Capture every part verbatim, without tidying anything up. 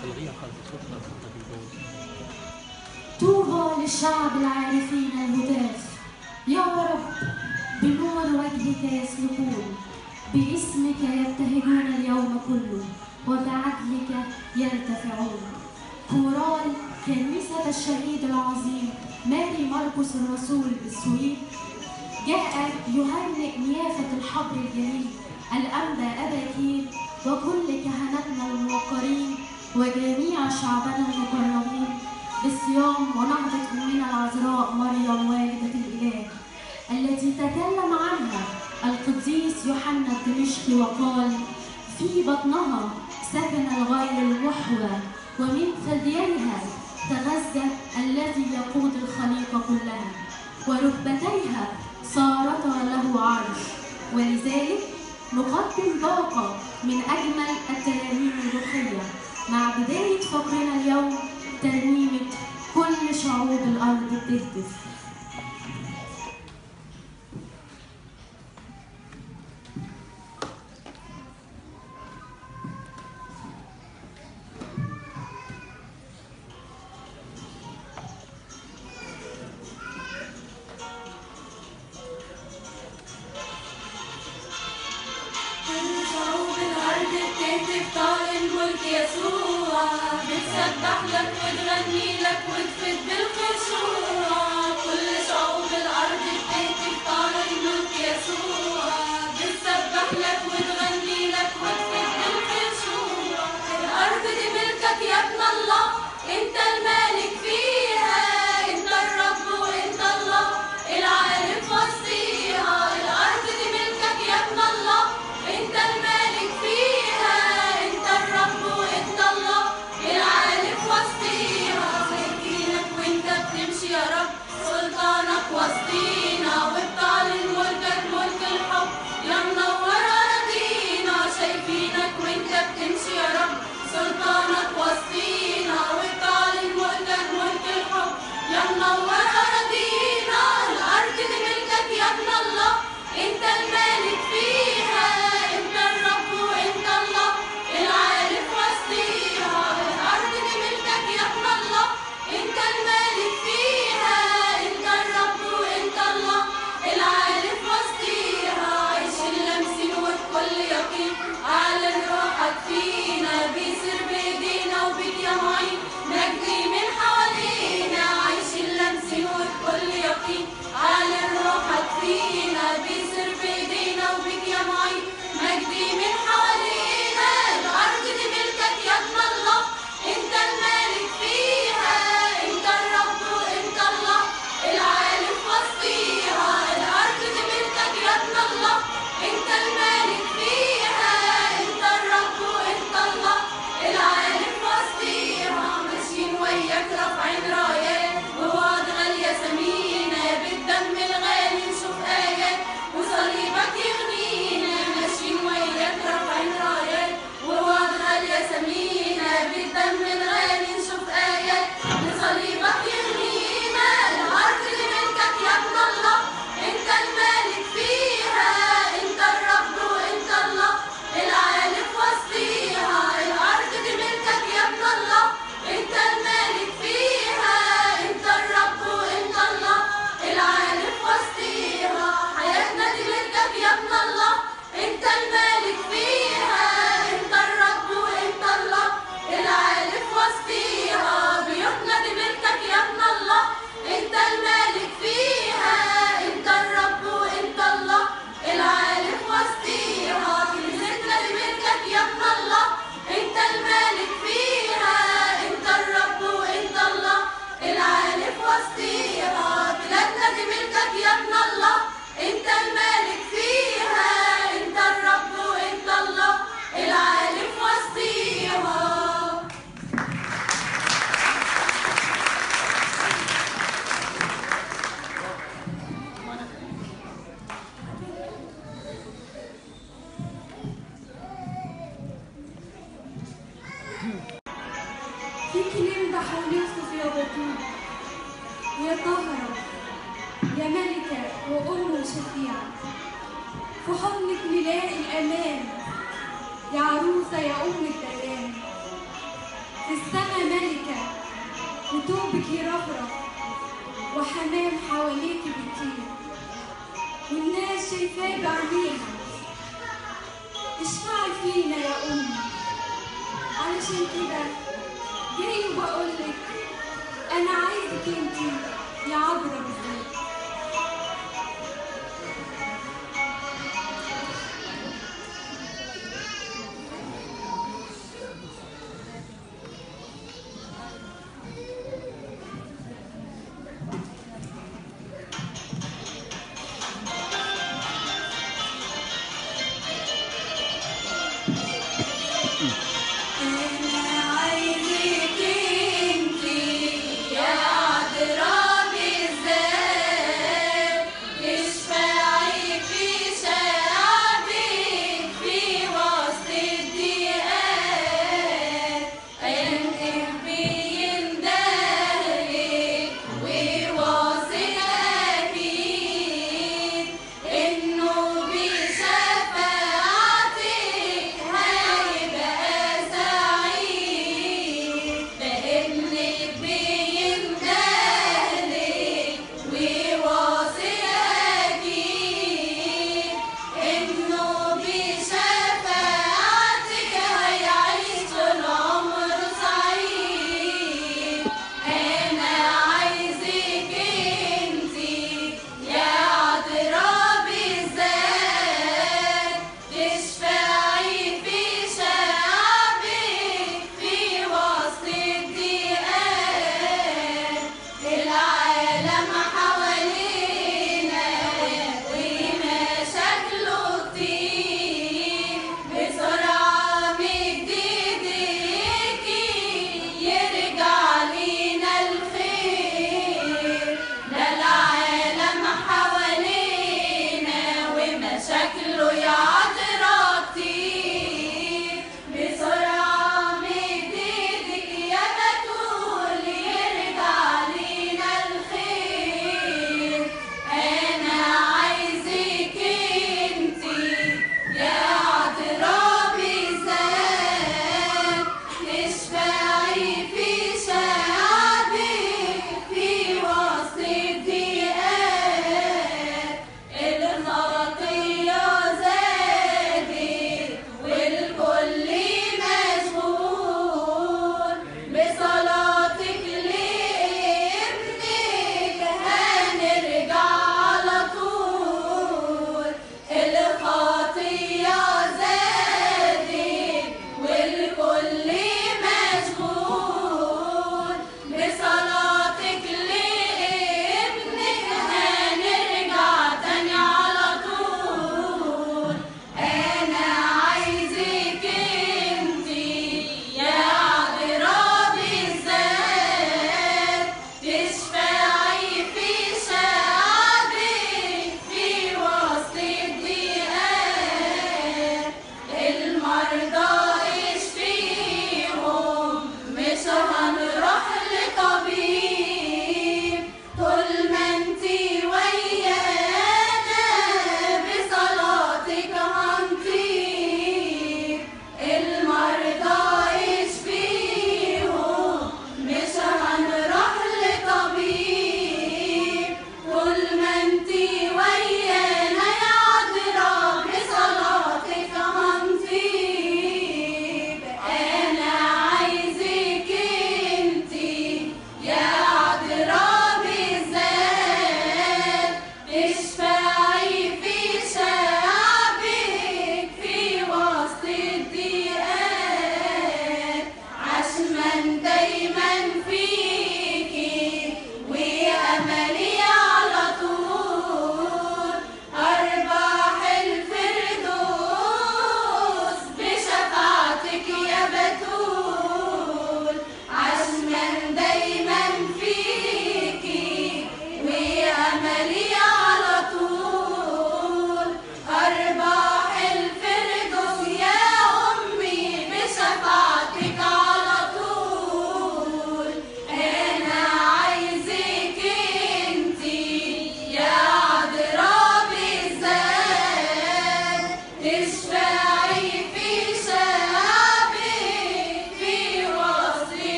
طوبى للشعب العارفين الهتاف، يا رب بنور وجهك يسلكون، باسمك يبتهجون اليوم كله، وبعدلك يرتفعون. كورال كنيسة الشهيد العظيم ماري مرقس الرسول بالسويد جاء يهنئ نيافة الحبر الجليل الأنبا أبا كير وكل كهنتنا الموقرين وجميع شعبنا المكرمين بالصيام ونهضة أمنا العذراء مريم والدة الإله التي تكلم عنها القديس يوحنا الدمشقي وقال: في بطنها سكن الغير المحوى ومن ثدييها تغذى الذي يقود الخليقة كلها، وركبتيها صارتا له عرش. ولذلك نقدم باقة من أجمل الترانيم الروحية مع بداية فقرنا اليوم ترنيمة كل شعوب الأرض بتهتف. بتسبح لك وتغني لك وتفت بالخشوع، كل شعوب الأرض بتهتف طال الملك يسوع. بتسبح لك وتغني لك وتفت بالخشوع. الأرض دي ملكك يا ابن الله، أنت المالك فيها، أنت الرب وأنت الله العالم وسطيها. الأرض دي ملكك يا ابن الله، أنت المالك فيها، أنت الرب وأنت الله العالم وسطيها. شايفينك وانت بتمشي يا رب، سلطانك وسطينا، وبتعلن ملكك ملك الحب يا منور أراضينا. شايفينك وانت بتمشي يا رب، سلطانك وسطينا، وبتعلن ملكك ملك الحب يا منور أراضينا. الأرض دي ملكك يا ابن الله، انت المالك فيها، انت الرب وانت الله العالم وسطيها. الأرض دي ملكك يا ابن الله، انت المالك فيها، انت الرب وانت الله العالم وسطيها. عايشين لامسين وبكل يقين أعلن روحك فينا، بيصير بإيدينا وبيك يا معين نجري من حوالينا. عايشين لامسين وبكل يقين أعلن روحك فينا، بيصير بإيدينا وبيك يا معين نجري من حوالينا. الأرض دي ملكك يا ابن الله، انت المالك فيها، انت الرب وانت الله العالم وسطيها. الأرض دي ملكك يا ابن الله، انت المالك فيها، انت الرب وانت الله العالم وسطيها. ماشيين وياك رافعين رايات ووعد غالية ثمينة، بالدم الغالي نشوف آيات وصليبك يغنينا. ماشيين وياك رافعين رايات ووعد غالية ثمينة، بالدم الغالي نشوف آيات وصليبك يغنينا. الأرض دي ملكك يا ابن الله، انت المالك فيها، انت الرب وانت الله العالم وسطيها. الأرض دي ملكك يا ابن الله، انت المالك فيها، انت الرب وانت الله العالم وسطيها. حياتنا دي ملكك يا ابن الله، انت المالك فيها، انت الرب وانت الله العالم وسطيها. بيوتنا دي ملكك يا ابن الله، انت المالك فيها، انت الرب وانت الله العالم وسطيها. كنيستنا دي ملكك يا ابن الله، انت المالك فيها، انت الرب وانت الله العالم وسطيها. بلادنا دي ملكك يا ابن الله، انت المالك فيها، انت الرب وانت الله العالم وسطيها. فيكي نمدح ونوصف يا بطول ويا طاهرة يا ملكة وأم وشفيعة، في حضنك نلاقي الأمان يا عروسة يا أم الديان. في وثوبك يرفرف وحمام حواليك بيطير والناس شايفاه بعينيها. اشفعي فينا يا أمي، علشان كده جاي وبقولك أنا عايزك انتي يا عبرة بالذات. بشفاعتك هيبقى سعيد.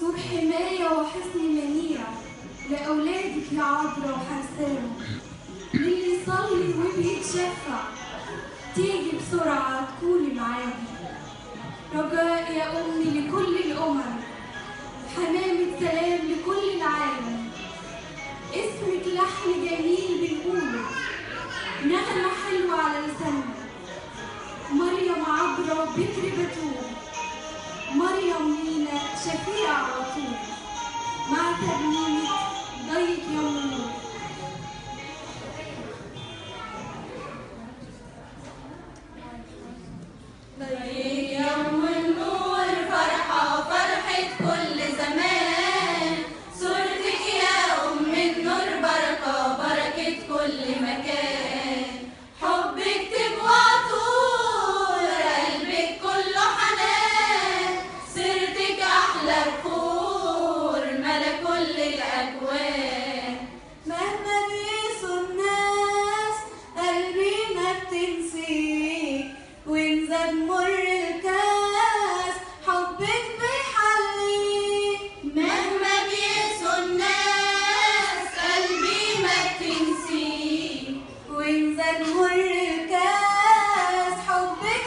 سور حماية وحصن منيع لأولادك يا عذرا وحسان، للي يصلي وبيتشفع تيجي بسرعة تكوني معايا. رجاء يا أمي لكل الأمم، حمامة سلام لكل العالم، اسمك لحن جميل بنقوله، نغمة حلوة على لساننا. مريم عذرا بكر بتول، مريم لينا شفيعة على طول، مع ترنيمة ضيق يوم النور. ضيق يوم النور فرحة فرحة كل زمان، صورتك يا أم النور بركة بركة كل مكان، حبك تبقى طول قلبك كله حنان، سيرتك أحلى بخور ملا كل الأكوان. مهما بيقسوا الناس قلبي ما بتنسيك، وإن زاد مر الكاس حبك بيحليك. مهما بيقسوا الناس قلبي ما بتنسيك، وإن زاد مر الكاس حبك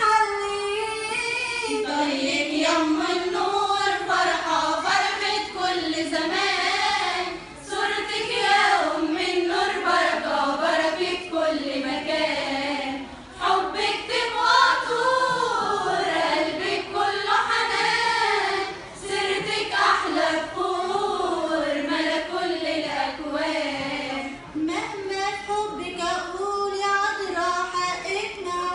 بيحليك. ضيق يم النور فرحة فرحة كل زمان، صورتك يا أم النور بركة بركة كل مكان، حبك تبقى طول قلبك كله حنان، سيرتك أحلى بخور ملا كل الأكوان. مهما حبك أقول يا عذرا حقك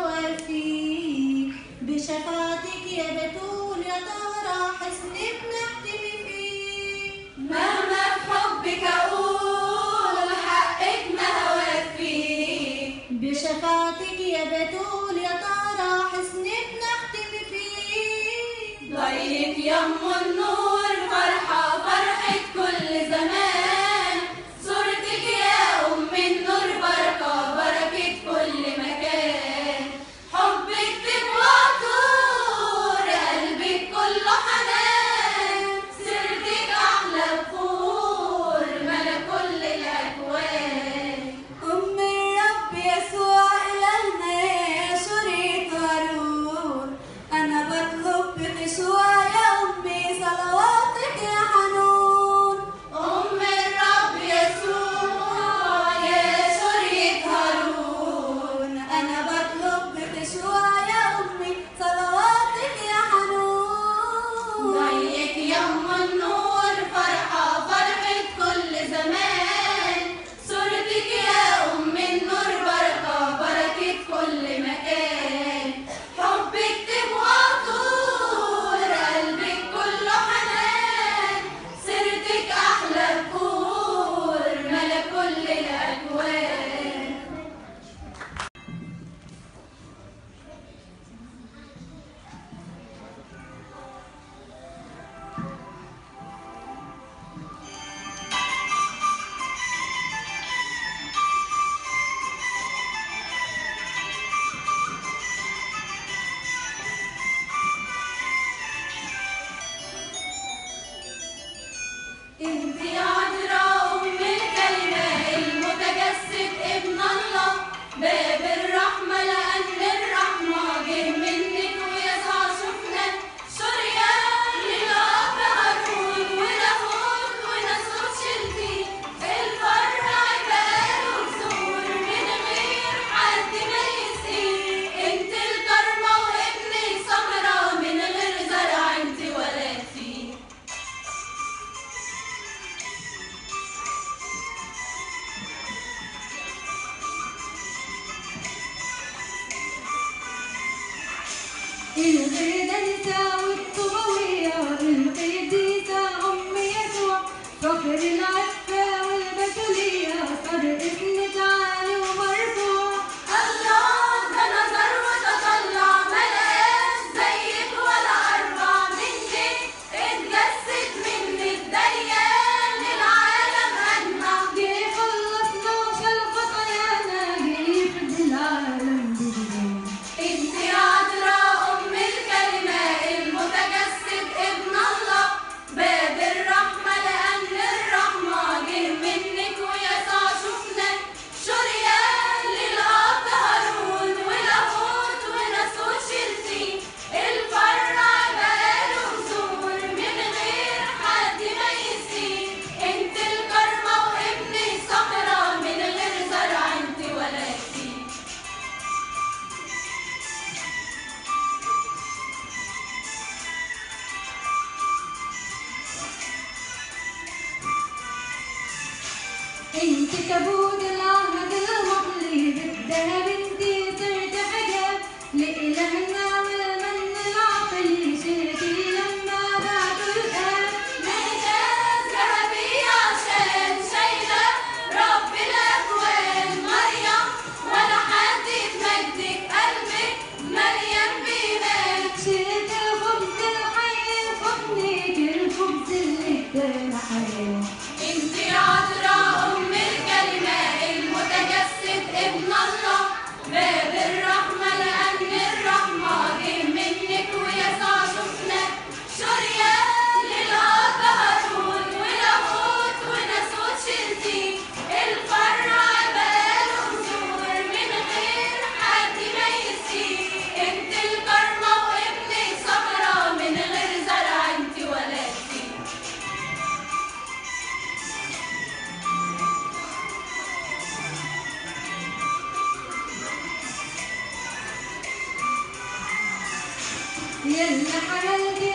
نوافيك، بشفاعتك يا بتول يا طهرة حسنك نحتمي فيك. مهما بحبك أقول حقك ما هوفيك، بشفاعتك يا بتول يا طهرة حسنك نحتمي فيك. ضيق يم النور فرحة فرحة كل زمان، صورتك يا أم النور بركة بركة كل مكان، حبك تبقى طول قلبك كله حنان، سيرتك أحلى بخور ملا كل الأكوان. أم الرب يسوع إلهنا يا شريط هارون، أنا بطلب بخشوع يا أمي صلوات تابوت العهد الماضي بدها بنتي صرت حجاب لإلهنا والمن العقلي شلتي لما بعتوا الآب. مجاز ذهبي عشان شايلة رب الأكوان مريم، ولا حد بمجدك قلبك مليان بإيمان. شلت الخبز الحي فمنك الخبز اللي ادانا حياة. انتي عذراء أم الكلمة المتجسد ابن الله، باب الرحمة لأن الرحمة جه منك ويسوع شفنا شريان للأب هارون ولاهوت وناسوت شلتي الفرع بقاله جذور من غير حد ما يسقيه. انت الكرمة وابنك ثمرة من غير زرع انت ولدتي. يلا حللتي